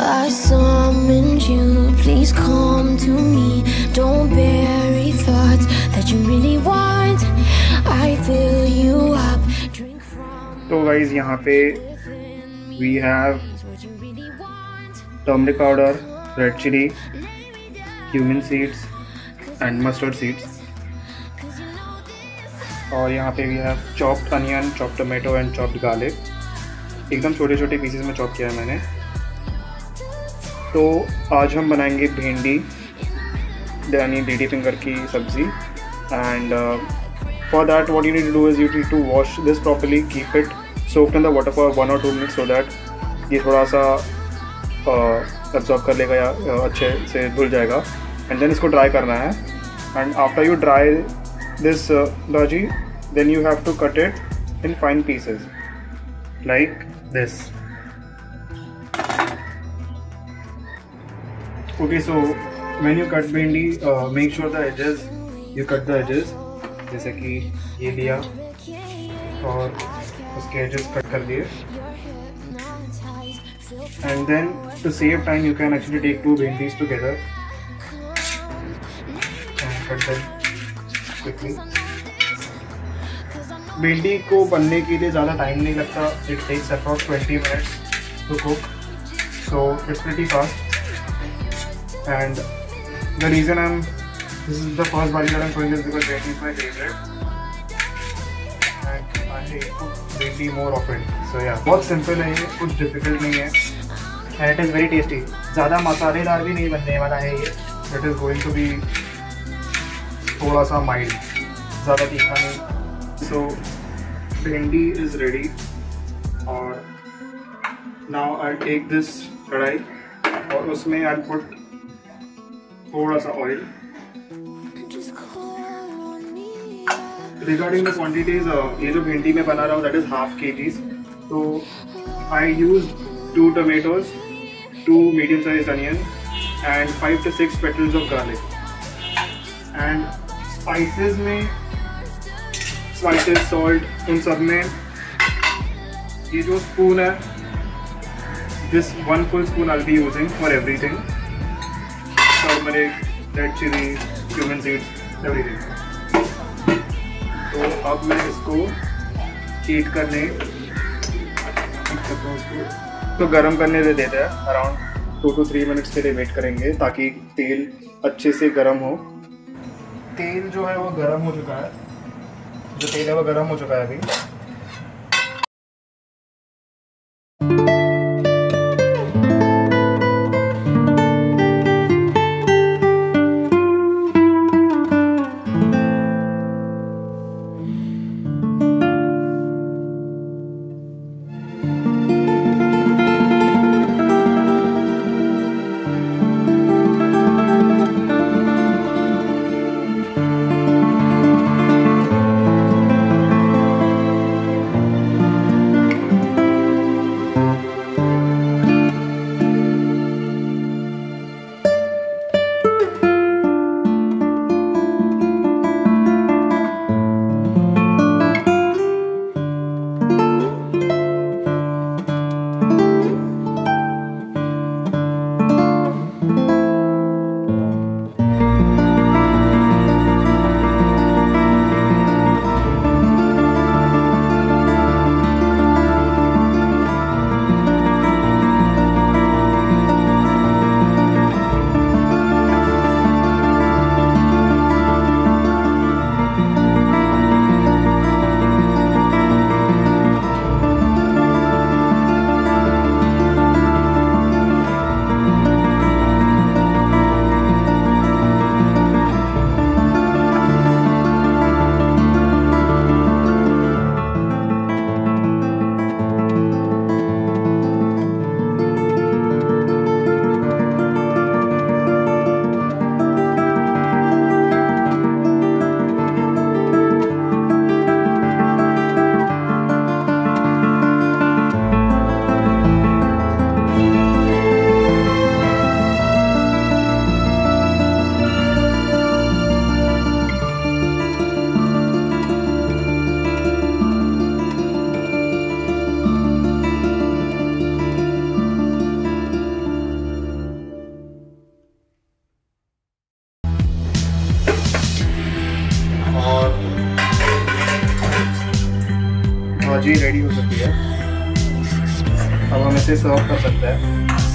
I summoned you, please come to me. Don't bury thoughts that you really want. I fill you up. Drink from. तो guys यहाँ पे we have turmeric powder, red chili, cumin seeds and mustard seeds. और यहाँ पे we have chopped onion, chopped tomato and chopped garlic. एकदम छोटे छोटे pieces में चॉप किया है मैंने. तो आज हम बनाएंगे भिंडी यानी लेडी फिंगर की सब्ज़ी. And for that what you need to do is you need to wash this properly, keep it soaked in the water for 1 or 2 minutes so that ये थोड़ा सा एब्जॉर्ब कर लेगा या अच्छे से धुल जाएगा. एंड देन इसको ड्राई करना है. And after you dry this bhaji then you have to cut it in fine pieces like this. Okay, so when you cut bhindi, make sure the edges, you cut the edges. जैसे कि ये लिया और उसके edges cut कर दिए. And then to save time, you can actually take 2 bhindis together and cut them quickly. भिंडी को बनने के लिए ज़्यादा टाइम नहीं लगता. It takes approx 20 minutes to cook, so it's pretty fast. And the reason this is the first bhaji that I am showing this because bhindi is my favourite and I cook bhindi more often. सो या बहुत simple है ये, कुछ difficult नहीं है and it is very tasty. ज़्यादा मसालेदार भी नहीं बनने वाला है ये. It is going to be थोड़ा सा माइल्ड, ज़्यादा तीखा नहीं. So bhindi is ready. और now I'll take this कढ़ाई और उसमें I'll put थोड़ा सा oil. Regarding the quantities, ये जो भिंडी में बना रहा हूँ that is half kgs. तो I used 2 tomatoes, 2 medium-sized onion and 5 to 6 petals of garlic. And spices में स्पाइसेस, सॉल्ट, उन सब में ये जो स्पून है, this 1 full spoon I'll be using for everything. Turmeric, red chili, cumin seeds, everything. तो अब मैं इसको हीट करने तो गरम करने दे देते हैं. अराउंड 2 to 3 minutes के लिए वेट करेंगे ताकि तेल अच्छे से गरम हो. तेल जो है वो गरम हो चुका है. जो तेल है वो गर्म हो चुका है अभी. सब्जी रेडी हो चुकी है, अब हम इसे सर्व कर सकते हैं।